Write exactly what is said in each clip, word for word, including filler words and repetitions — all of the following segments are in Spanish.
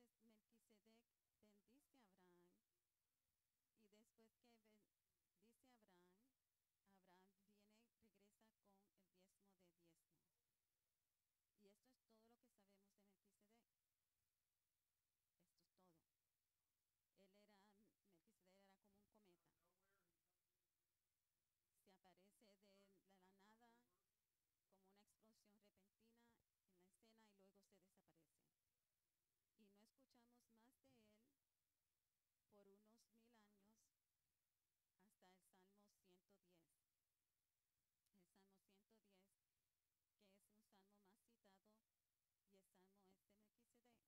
Entonces Melquisedec bendice a Abraham y después que bendice a Abraham, Abraham viene, regresa con el diezmo de diezmos. Y esto es todo lo que sabemos de Melquisedec. Esto es todo. Él era, Melquisedec era como un cometa. Se aparece de la nada como una explosión repentina en la escena y luego se desaparece. Y no escuchamos más de él por unos mil años hasta el Salmo ciento diez. El Salmo ciento diez, que es un salmo más citado, y el salmo es de Melquisedec.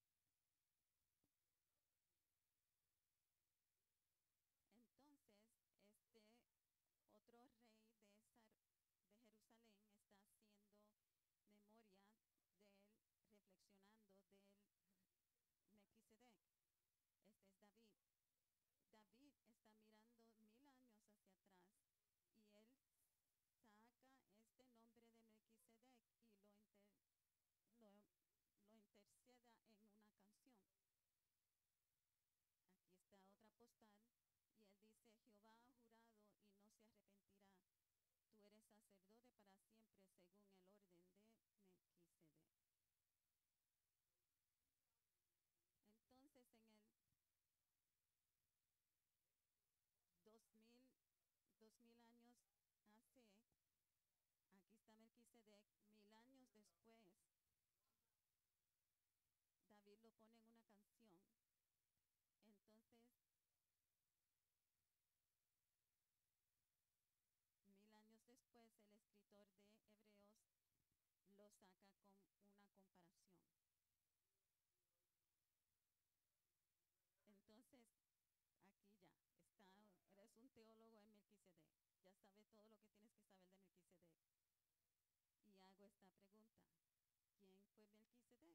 Entonces, este otro rey de, esa, de Jerusalén está haciendo memoria de él, reflexionando del Melquisedec. Este es David. David está mirando mil años hacia atrás y él saca este nombre de Melquisedec y lo, inter, lo, lo interceda en una canción. Aquí está otra postal y él dice: Jehová ha jurado y no se arrepentirá. Tú eres sacerdote para siempre según el orden de Melquisedec. Entonces en el dos mil, dos mil años hace, aquí está Melquisedec, mil años después, David lo pone en una canción. Entonces, mil años después, el escritor de Hebreos lo saca con una comparación. Entonces, aquí ya está, eres un teólogo en Melquisedec, ya sabes todo lo que tienes que saber de Melquisedec. Y hago esta pregunta: ¿quién fue Melquisedec?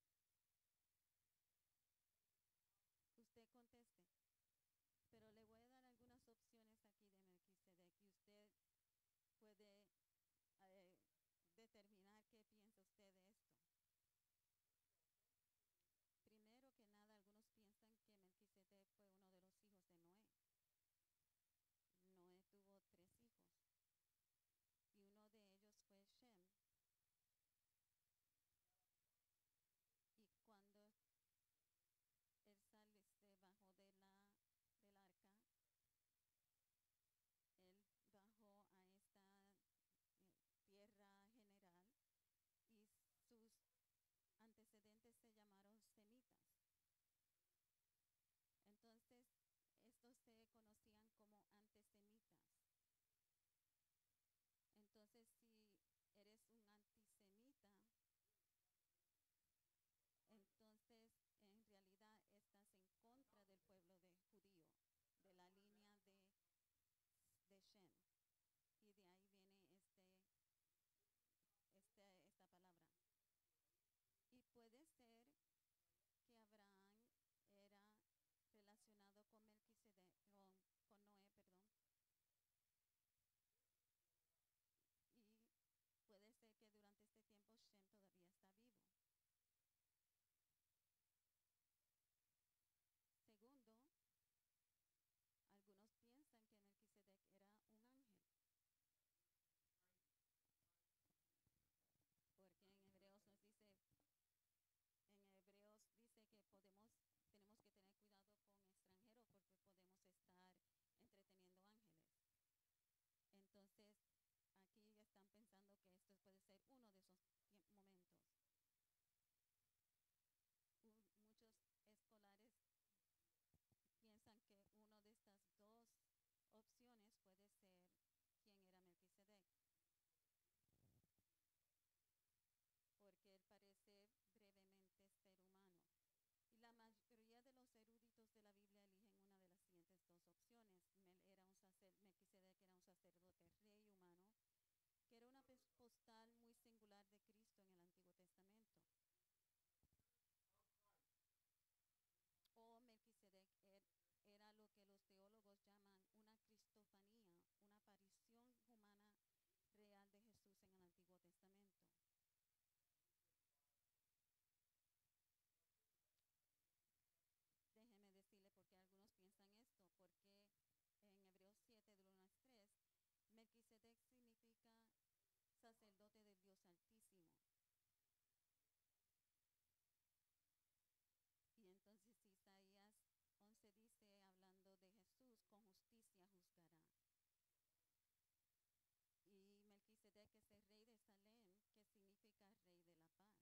Usted conteste, pero le voy a dar algunas opciones aquí de Melquisedec y usted puede eh, determinar qué piensa usted de esto. Primero que nada, algunos piensan que Melquisedec fue uno de los hijos de Noé. Noé tuvo tres hijos y uno de ellos fue Shem. Y cuando él sale, se bajó de la, del arca, él bajó a esta eh, tierra general y sus antecedentes se llamaron semitas. Entonces, estos se conocían como antisemitas. Entonces, si eres un antisemita, entonces en realidad estás en contra del pueblo de judío, de la línea de, de Shem. Y de ahí viene este, este, esta palabra. Y puede ser que Abraham era relacionado con Melquisedec, con, con Noé, perdón. Y puede ser que durante este tiempo Shem todavía está vivo. Segundo, algunos piensan que Melquisedec era un ángel, porque en Hebreos nos dice, en Hebreos dice que podemos, tenemos que tener cuidado con extranjeros porque podemos estar entreteniendo ángeles. Entonces, aquí están pensando que esto puede ser uno de esos momentos. Un, muchos escolares piensan que una de estas dos opciones puede ser quién era Melquisedec, porque él parece brevemente ser humano. Y la mayoría de los eruditos de la Biblia eligen una de las siguientes dos opciones. Mel era un sacer, Melquisedec era un sacerdote rey humano, que era una postal muy singular de Cristo en el Antiguo Testamento. O Melquisedec er, era lo que los teólogos llaman una cristofanía, una aparición humana real de Jesús en el Antiguo Testamento. Melchizedek significa sacerdote del Dios Altísimo. Y entonces Isaías once dice, hablando de Jesús, con justicia juzgará. Y Melchizedek es el rey de Salem, que significa rey de la paz.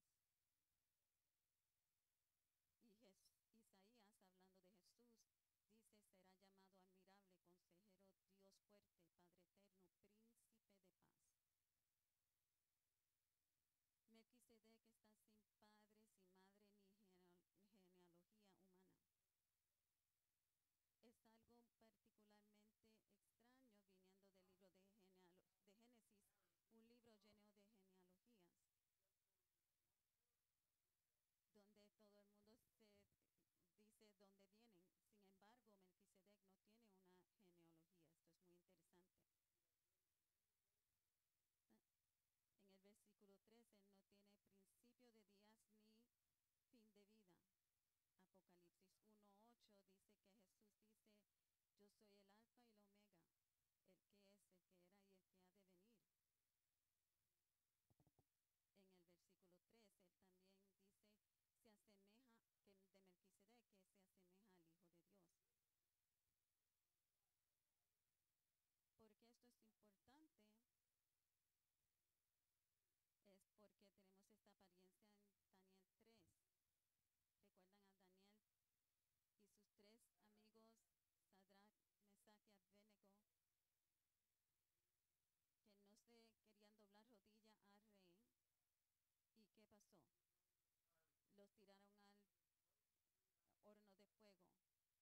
Y Jes Isaías, hablando de Jesús, dice, será llamado admirable, consejero, Dios fuerte, Padre eterno, príncipe de paz. Melchizedek está sin padre, sin madre, ni genealogía humana. Es algo particularmente extraño viniendo del libro de, de Génesis, un libro lleno de genealogías, donde todo el mundo se dice dónde vienen. Sin embargo, Melchizedek no tiene una genealogía. Esto es muy interesante. En el versículo tres, él no tiene principio de días ni fin de vida. Apocalipsis uno ocho dice que Jesús dice, yo soy el alfa y el omega, el que es, el que era y el que ha de venir. En el versículo tres, él también dice, se asemeja, que de Melchizedek, que se asemeja al Hijo de Dios. Porque esto es importante, es porque tenemos esta apariencia en Daniel tres. ¿Recuerdan a Daniel y sus tres amigos, Sadrach, Mesach y Abednego, que no se querían doblar rodilla al rey? ¿Y qué pasó? Los tiraron al horno de fuego.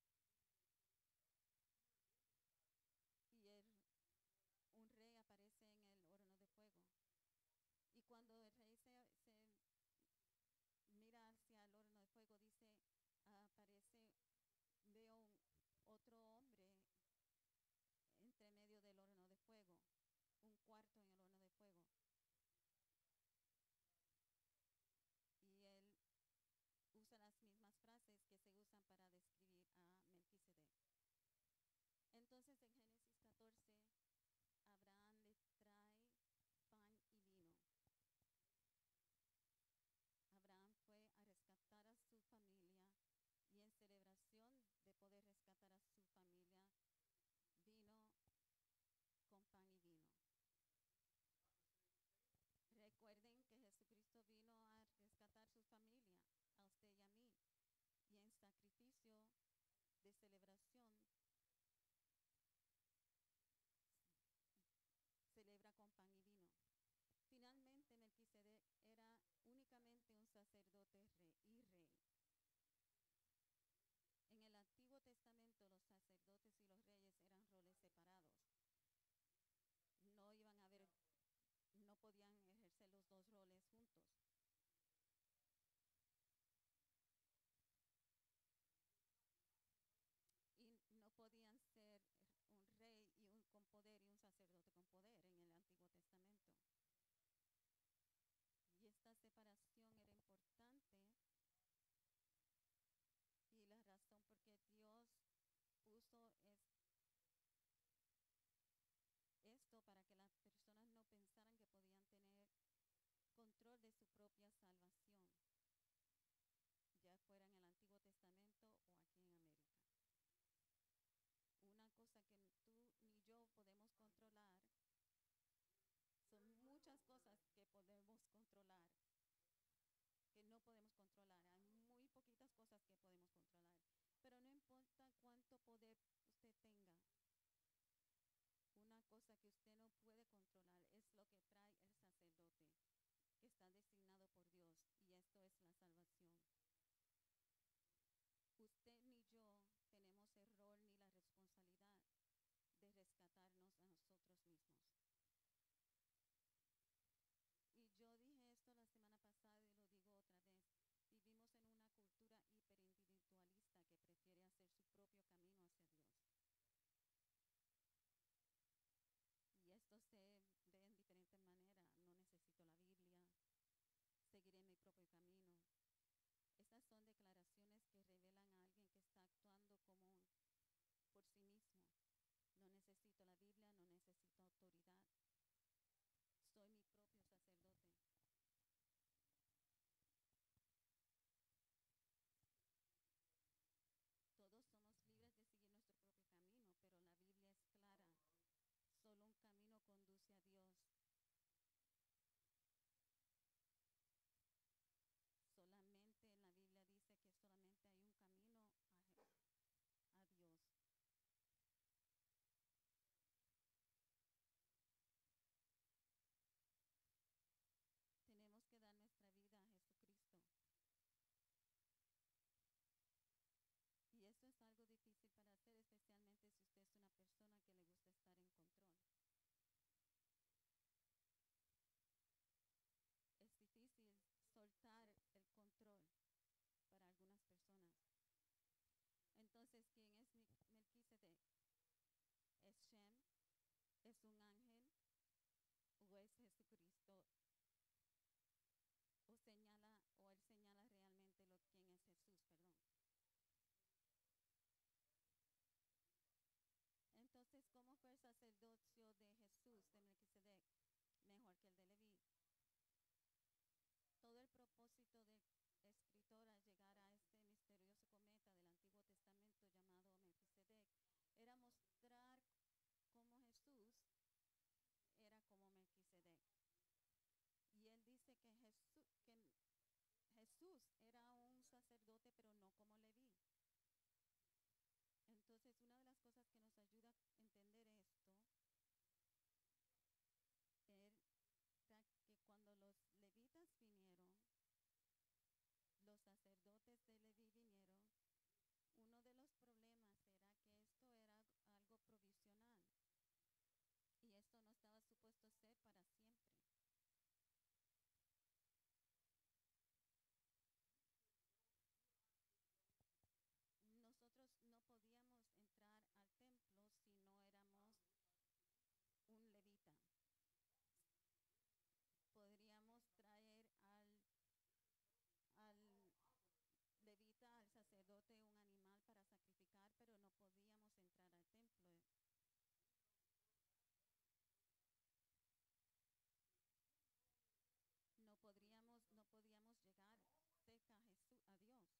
Y el, un rey aparece en el horno de fuego. Y cuando el rey se, se mira hacia el horno de fuego, dice, aparece, veo un, otro hombre entre medio del horno de fuego, un cuarto en el horno de fuego. Y él usa las mismas frases que se usan para describir a Melchizedek. Entonces en Génesis catorce, Abraham le trae pan y vino. Abraham fue a rescatar a su familia y en celebración de poder rescatar a su familia, vino con pan y vino. Recuerden que Jesucristo vino a rescatar su familia, a usted y a mí, y en sacrificio de celebración celebra con pan y vino. Finalmente, Melchizedek era únicamente un sacerdote rey y rey. En el Antiguo Testamento, los sacerdotes y los reyes eran roles separados. No iban a haber, no podían ejercer los dos roles juntos. Y no podían ser un rey y un con poder y un sacerdote con poder en el Antiguo Testamento. Y esta separación era importante, y la razón por qué Dios puso es esto para que las personas no pensaran que podían tener control de su propia salvación, ya fuera en el Antiguo Testamento o aquí en América. Una cosa que tú ni yo podemos controlar, son muchas cosas que podemos controlar, que no podemos controlar. Hay muy poquitas cosas que podemos controlar, pero no importa cuánto poder usted tenga, una cosa que usted no puede controlar es lo que trae el sacerdote, que está designado por Dios, y esto es la salvación. Usted ni yo tenemos el rol ni la responsabilidad de rescatarnos a nosotros mismos. Y yo dije esto la semana pasada y lo digo otra vez. Vivimos en una cultura hiperindividualista que prefiere hacer su propio camino hacia Dios. Y esto se ve en diferentes maneras. No necesito la Biblia, seguiré mi propio camino. Estas son declaraciones que revelan a alguien que está actuando como un, por sí mismo. No necesito la Biblia, no necesito autoridad. especialmente si usted es una persona que le gusta estar en control. Es difícil soltar el control para algunas personas. Entonces, ¿quién es Melchizedek? ¿Es Shem? ¿Es un ángel? ¿O es Jesucristo? ¿O señala, o él señala realmente lo, quién es Jesús? Perdón. Entonces, ¿cómo fue el sacerdocio de Jesús, de Melchizedek? Mejor que el de Leví. Todo el propósito del escritor al llegar a este misterioso cometa del Antiguo Testamento llamado Melchizedek era mostrar cómo Jesús era como Melchizedek. Y él dice que Jesús, que Jesús era un sacerdote, pero no como Leví. Entonces, una de las cosas que nos ayuda a entender esto era que cuando los levitas vinieron, los sacerdotes de Leví vinieron, uno de los problemas era que esto era algo provisional y esto no estaba supuesto ser para siempre. Nosotros no podíamos entrar al templo si no éramos un levita. Podríamos traer al, al levita, al sacerdote, un animal para sacrificar, pero no podíamos entrar al templo. No podríamos, no podíamos llegar cerca a Jesús, a Dios.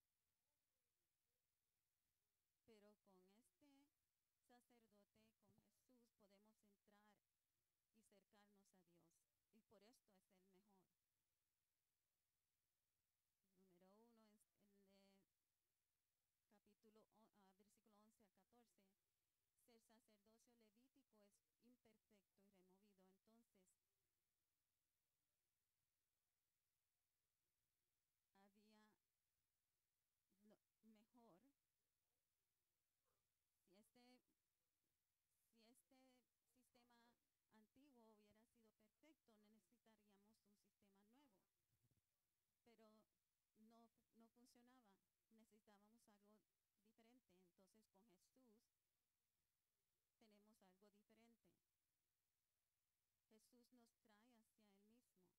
Pero con este sacerdote, con Jesús, podemos entrar y acercarnos a Dios. Y por esto es el mejor. Número uno es el de capítulo, uh, versículo once al catorce. Si el sacerdocio levítico es imperfecto y removido, entonces había lo mejor. Si este, si este sistema antiguo hubiera sido perfecto, no necesitaríamos un sistema nuevo. Pero no, no funcionaba. Necesitábamos algo diferente. Entonces con Jesús tenemos algo diferente. Jesús nos trae hacia Él mismo.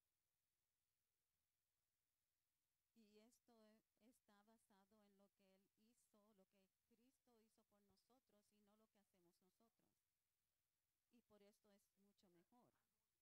Y esto está basado en lo que Él hizo, lo que Cristo hizo por nosotros y no lo que hacemos nosotros. Y por esto es mucho mejor.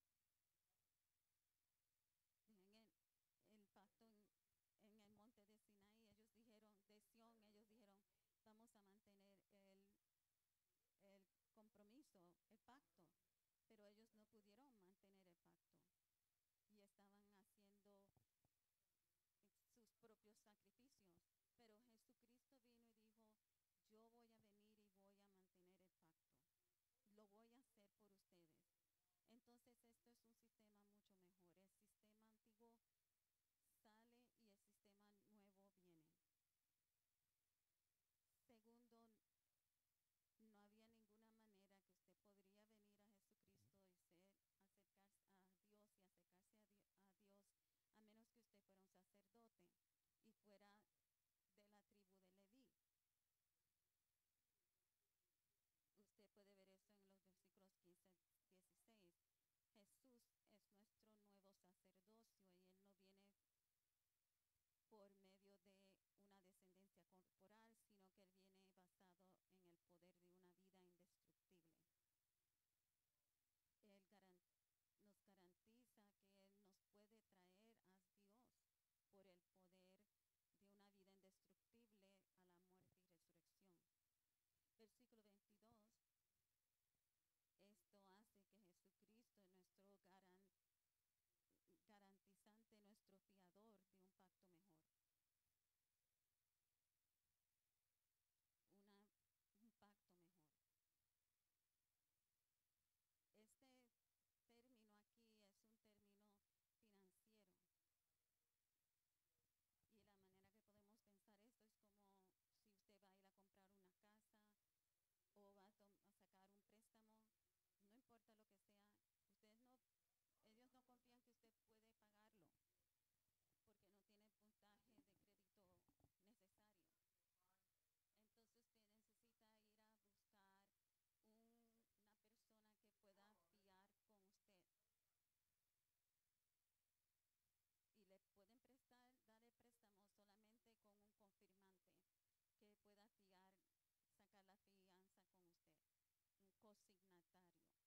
En el, el pacto en, en el monte de Sinaí, ellos dijeron, de Sión, ellos dijeron, vamos a mantener el, el compromiso, el pacto. Pero ellos no pudieron mantener el pacto. Y estaban haciendo sus propios sacrificios. Pero Jesucristo vino y dijo, yo voy a venir y voy a mantener el pacto. Lo voy a hacer por ustedes. Entonces esto es un sistema mucho mejor. El sistema antiguo sale y el sistema nuevo viene. Segundo, no había ninguna manera que usted podría venir a Jesucristo y ser, acercarse a Dios y acercarse a, di a Dios a menos que usted fuera un sacerdote y fuera de la tribu de Leví. Usted puede ver eso en los versículos quince al dieciséis. Jesús es nuestro nuevo sacerdocio y Él no viene por medio de una descendencia corporal, sino que Él viene basado en el poder de una vida indestructible. Él garant nos garantiza que Él nos puede traer a Dios por el poder de una vida indestructible a la muerte y resurrección. Versículo veintidós. Esto hace que Jesucristo es nuestro garant garantizante, nuestro fiador de un pacto mejor. Una, un pacto mejor. Este término aquí es un término financiero. Y la manera que podemos pensar esto es como si usted va a ir a comprar una casa signatario.